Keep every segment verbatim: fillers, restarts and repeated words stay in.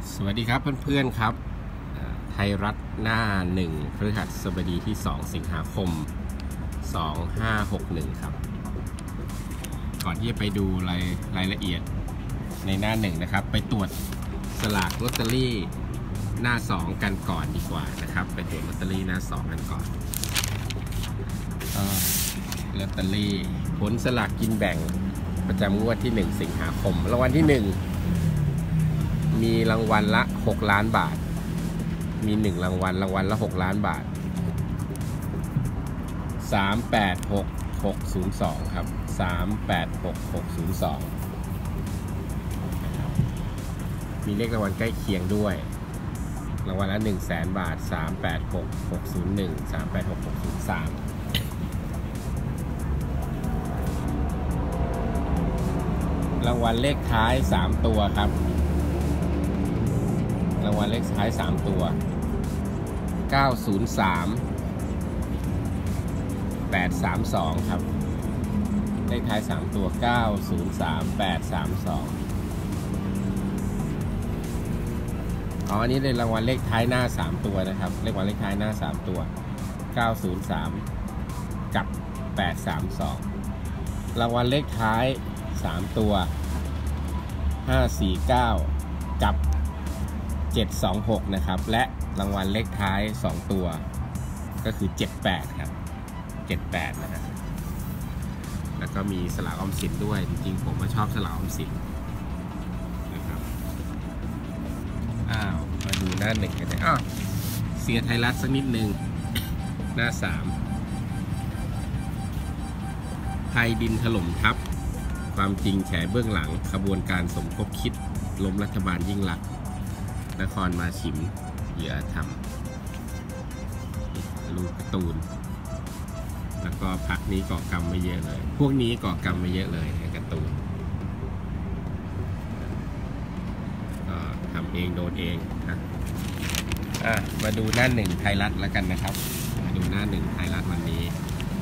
สวัสดีครับเพื่อนๆครับไทยรัฐหน้าหนึ่งพฤหัสบดีที่สองสิงหาคมสองห้าหกหนึ่งครับก่อนที่จะไปดูรายรายละเอียดในหน้าหนึ่งนะครับไปตรวจสลากลอตเตอรี่หน้าสองกันก่อนดีกว่านะครับไปตรวจลอตเตอรี่หน้าสองกันก่อนลอตเตอรี่ผลสลากกินแบ่งประจำงวดที่หนึ่งสิงหาคมรางวัลที่หนึ่งมีรางวัลละหกล้านบาทมีหนึ่งรางวัลรางวัลละหกล้านบาทสามแปดหกหกศูนย์สองครับสามแปดหกหกศูนย์สองมีเลขรางวัลใกล้เคียงด้วยรางวัลละหนึ่งแสนบาทสามแปดหกหกศูนย์หนึ่ง สามแปดหกหกศูนย์สามรางวัลเลขท้ายสามตัวครับรางวัลเลขท้ายสามตัวเก้าศูนย์สาม แปดสามสองครับเลขท้ายสามตัวเก้าศูนย์สาม แปดสามสองอ๋ออันนี้เป็นรางวัลเลขท้ายหน้าสามตัวนะครับเลขรางวัลเลขท้ายหน้าสามตัวเก้าศูนย์สามกับแปดสามสองรางวัลเลขท้ายสามตัวห้าสี่เก้ากับเจ็ดสองหกนะครับและรางวัลเลขท้ายสองตัวก็คือเจ็ดแปดครับเจ็ดแปดนะฮะแล้วก็มีสลากออมสินด้วยจริงๆผมก็ชอบสลากออมสินนะครับอ้าวมาดูหน้าหนึ่งกันเลยอ้าวเสียไทยรัฐสักนิดนึงหน้าสามไทยดินถล่มทับความจริงแฉเบื้องหลังขบวนการสมคบคิดล้มรัฐบาลยิ่งลักษณ์นครมาชิมเหยื่อทำรูปการ์ตูนแล้วก็พักนี้ก่อกรรมไม่เยอะเลยพวกนี้ก่อกรรมไม่เยอะเลยในการ์ตูนก็ทำเองโดนเองนะอ่ะมาดูหน้าหนึ่งไทยรัฐแล้วกันนะครับมาดูหน้าหนึ่งไทยรัฐวันนี้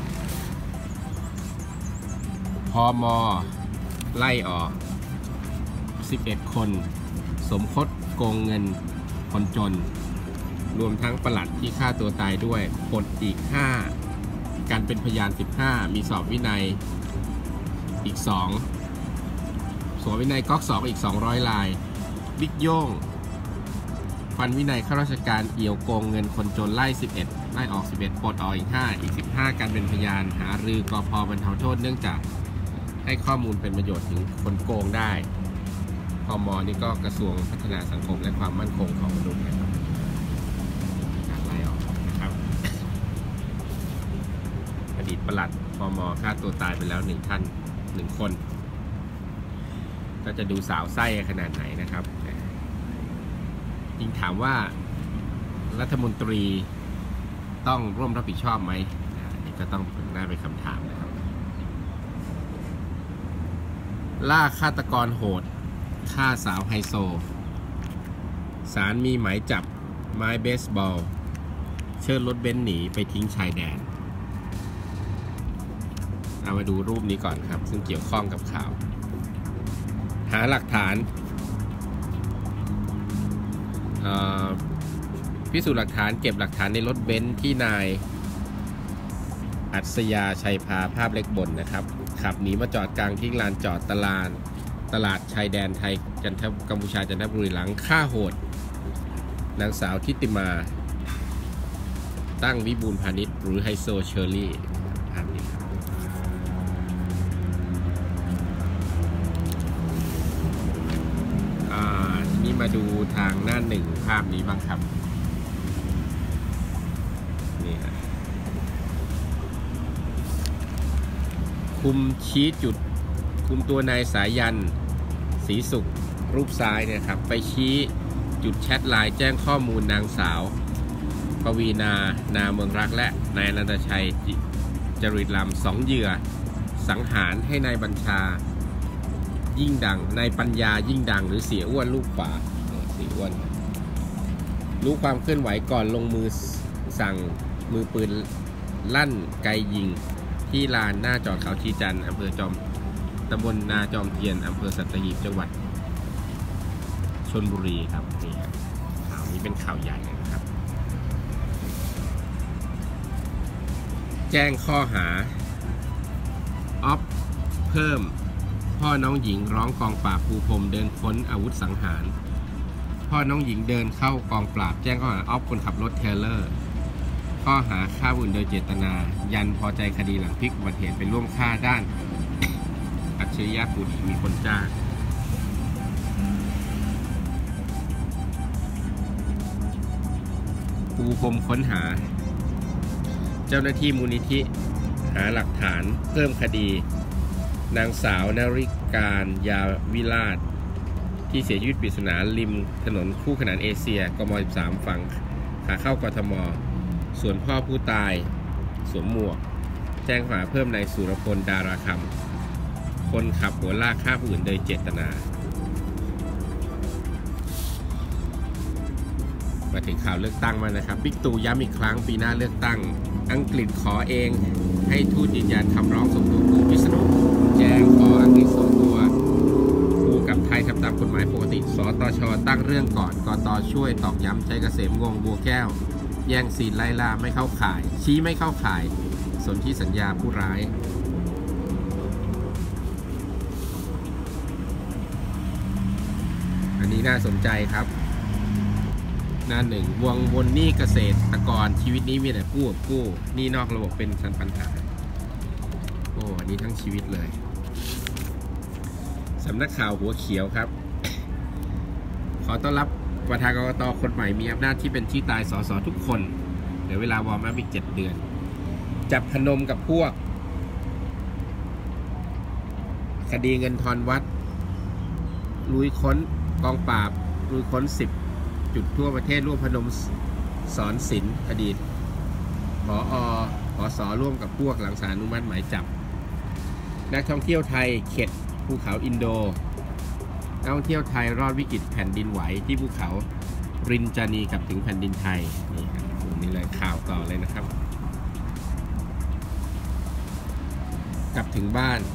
พม.ไล่ออกสิบเอ็ดคนสมคบโกงเงินคนจนรวมทั้งปลัดที่ฆ่าตัวตายด้วยปลดอีกห้าการเป็นพยานสิบห้ามีสอบวินัยอีกสองสอบวินัยก๊อกสองอีกสองร้อยรายบิ๊กโย่งฟันวินัยข้าราชการเอี่ยวโกงเงินคนจนไล่สิบเอ็ดไล่ออกสิบเอ็ดปลดออกอีกห้าอีกสิบห้าการเป็นพยานหารือกพ.บรรเทาโทษเนื่องจากให้ข้อมูลเป็นประโยชน์ถึงคนโกงได้พม.นี่ก็กระทรวงพัฒนาสังคมและความมั่นคงของมนุษย์นะครับการไล่ออกนะครับอดีตปลัดพม.ฆ่าตัวตายไปแล้วหนึ่งท่านหนึ่งคนก็จะดูสาวไส้ขนาดไหนนะครับจริงถามว่ารัฐมนตรีต้องร่วมรับผิดชอบไหมนี่ก็ต้องน่าเป็นคำถามนะครับล่าฆาตกรโหดฆ่าสาวไฮโซศาลมีหมายจับไม้เบสบอลเชิญรถเบนซ์หนีไปทิ้งชายแดนเอามาดูรูปนี้ก่อนครับซึ่งเกี่ยวข้องกับข่าวหาหลักฐานพิสูจน์หลักฐานเก็บหลักฐานในรถเบนซ์ที่นายอัศยาชัยพาภาพเล็กบนนะครับขับหนีมาจอดกลางทิ้งลานจอดตลาดตลาดชายแดนไทยจันทกัมพูชาจันทบุรีหลังฆ่าโหดนางสาวทิติมาตั้งวิบูลย์พาณิชย์หรือไฮโซเชอรี่ภาพนี้ครับอ่าทีนี้มาดูทางหน้าหนึ่งภาพนี้บ้างครับนี่ฮะคุมชี้จุดคุมตัวนายสายันศรีสุขรูปซ้ายเนี่ยครับไปชี้จุดแชทไลน์แจ้งข้อมูลนางสาวปวีนานาเมืองรักและนายอนันตชัยจริตลำสองเหยื่อสังหารให้นายบัญชายิ่งดังนายปัญญายิ่งดังหรือเสียอ้วนลูกขวาเสียอ้วนรู้ความเคลื่อนไหวก่อนลงมือสั่งมือปืนลั่นไกยิงที่ลานหน้าจอดเขาชีจันทร์อำเภอจอมตำบลนาจอมเทียนอำเภอสัตหีบจังหวัดชลบุรีครับนี่ครับข่าวนี้เป็นข่าวใหญ่เลยนะครับแจ้งข้อหาออฟเพิ่มพ่อน้องหญิงร้องกองปราบปูพรมเดินค้นอาวุธสังหารพ่อน้องหญิงเดินเข้ากองปราบแจ้งข้อหาออฟคนขับรถเทรลเลอร์ข้อหาฆ่าผู้อื่นโดยเจตนายันพอใจคดีหลังพลิกอุบัติเหตุเป็นร่วมฆ่าด้านอัจฉริยะผู้ดีมีคนจ้างปูพรมค้นหาเจ้าหน้าที่มูลนิธิหาหลักฐานเพิ่มคดีนางสาวนริการยาวิราชที่เสียชีวิตปริศนาริมถนนคู่ขนานเอเชียกมสิบสามฝั่งขาเข้ากทมส่วนพ่อผู้ตายสวมหมวกแจ้งข้อหาเพิ่มนายสุรพลดาราคำคนขับหัวลากฆ่าผู้อื่นโดยเจตนามาถึงข่าวเลือกตั้งมานะครับบิ๊กตู่ย้ำอีกครั้งปีหน้าเลือกตั้งอังกฤษขอเองให้ทูตยืนยันคำร้องส่งตัวครูวิษณุแจ้งขออังกฤษส่งตัวครูกับไทยทำตามกฎหมายปกติสตช.ตั้งเรื่องก่อนกต.ช่วยตอกย้ำใจเกษมงงบัวแก้วแย่งซีนไล่ล่าไม่เข้าข่ายชี้ไม่เข้าข่ายสนธิสัญญาผู้ร้ายอันนี้น่าสนใจครับหน้าหนึ่งวงวนหนี้เกษตรกรชีวิตนี้มีแต่กู้กับกู้หนี้นอกระบบเป็นปัญหาโอ้อันนี้ทั้งชีวิตเลยสำนักข่าวหัวเขียวครับขอต้อนรับประธานกกต.คนใหม่มีอำนาจที่เป็นที่ตายสสทุกคนเดี๋ยวเวลาวอร์มอัพอีกเจ็ดเดือนจับพนมกับพวกคดีเงินทอนวัดลุยค้นกองปราบลุยค้นสิบจุดทั่วประเทศร่วมพนมสอนศิลป์อดีตผอ.ผส.ร่วมกับพวกหลังศาลอนุมัติหมายจับนักท่องเที่ยวไทยเข็ดภูเขาอินโดนักท่องเที่ยวไทยรอดวิกฤตแผ่นดินไหวที่ภูเขารินจานีกลับถึงแผ่นดินไทยนี่ครับนี่เลยข่าวต่อเลยนะครับกลับถึงบ้าน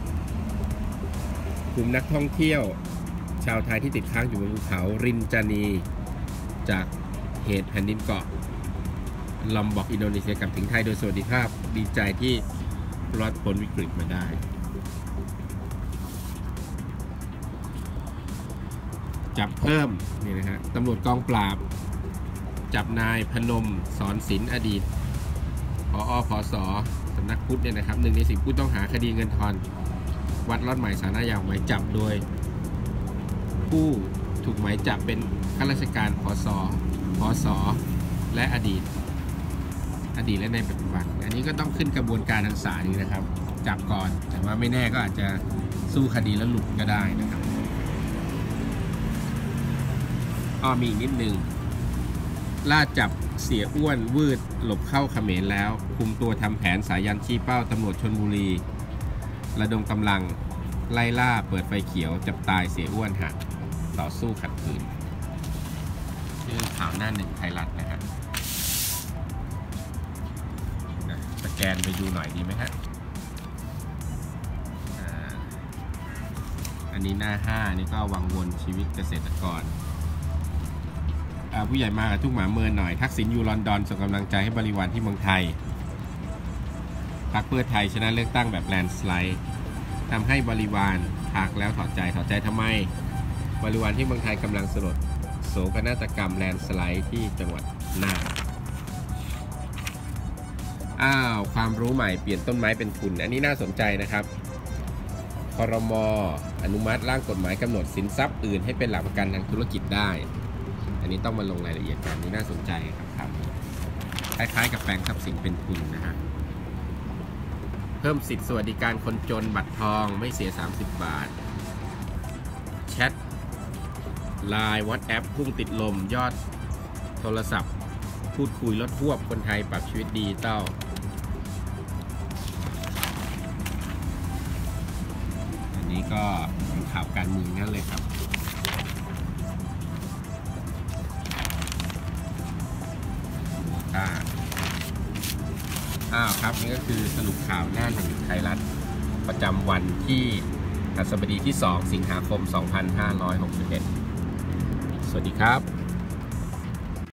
กลุ่มนักท่องเที่ยวชาวไทยที่ติดค้างอยู่บนภูเขารินจานีจากเหตุแผ่นดินเกาะลอมบอกอินโดนีเซียกลับถึงไทยโดยสวัสดิภาพดีใจที่รอดพ้นวิกฤตมาได้จับเพิ่มนี่นะฮะตำรวจกองปราบจับนายพนมสอนศิลป์อดีตผอ.ผส.สำนักพุทธเนี่ยนะครับหนึ่งในสิบผู้ต้องหาคดีเงินทอนวัดลอดใหม่สารยาหมายจับโดยผู้ถูกหมายจับเป็นข้าราชการผส.ผส.และอดีตอดีตและในปัจจุบันอันนี้ก็ต้องขึ้นกระบวนการทางศาลนี่นะครับจับก่อนแต่ว่าไม่แน่ก็อาจจะสู้คดีแล้วหลุดก็ได้นะครับอ้อมีอีกนิดนึงล่าจับเสียอ้วนวืดหลบเข้าเขมรแล้วคุมตัวทำแผนสายันชี้เป้าตำรวจชลบุรีระดมกำลังไล่ล่าเปิดไฟเขียวจับตายเสียอ้วนหากต่อสู้ขัดขืนชื่อข่าวหน้าหนึ่งไทยรัฐนะฮะสแกนไปดูหน่อยดีไหมฮะอันนี้หน้าห้านี่ก็วังวนชีวิตเกษตรกรผู้ใหญ่มากับทุกหมาเมินหน่อยทักษิณอยู่ลอนดอนส่งกำลังใจให้บริวารที่เมืองไทยพรรคเพื่อไทยชนะเลือกตั้งแบบแลนด์สไลด์ทำให้บริวารหักแล้วถอดใจถอดใจทำไมบริวารที่เมืองไทยกำลังสลดโศกนาฏกรรมแลนด์สไลด์ที่จังหวัดน่านอ้าวความรู้ใหม่เปลี่ยนต้นไม้เป็นทุนอันนี้น่าสนใจนะครับครม.อนุมัติร่างกฎหมายกำหนดสินทรัพย์อื่นให้เป็นหลักประกันทางธุรกิจได้อันนี้ต้องมาลงรายละเอียดกันนี่น่าสนใจครับครับคล้ายๆกับแปลงทรัพย์สินเป็นทุนนะฮะเพิ่มสิทธิสวัสดิการคนจนบัตรทองไม่เสียสามสิบบาทแชทไลน์ WhatsApp พุ่งติดลมยอดโทรศัพท์พูดคุยลดทวบคนไทยปรับชีวิตดิจิตอลอันนี้ก็เป็นข่าวการเมืองนั่นเลยครับอ้าวครับนี่ก็คือสรุปข่าวหน้าหนึ่งไทยรัฐประจำวันที่พฤหัสบดีที่สองสิงหาคมสองพันห้าร้อยหกสิบเอ็ดสวัสดีครับ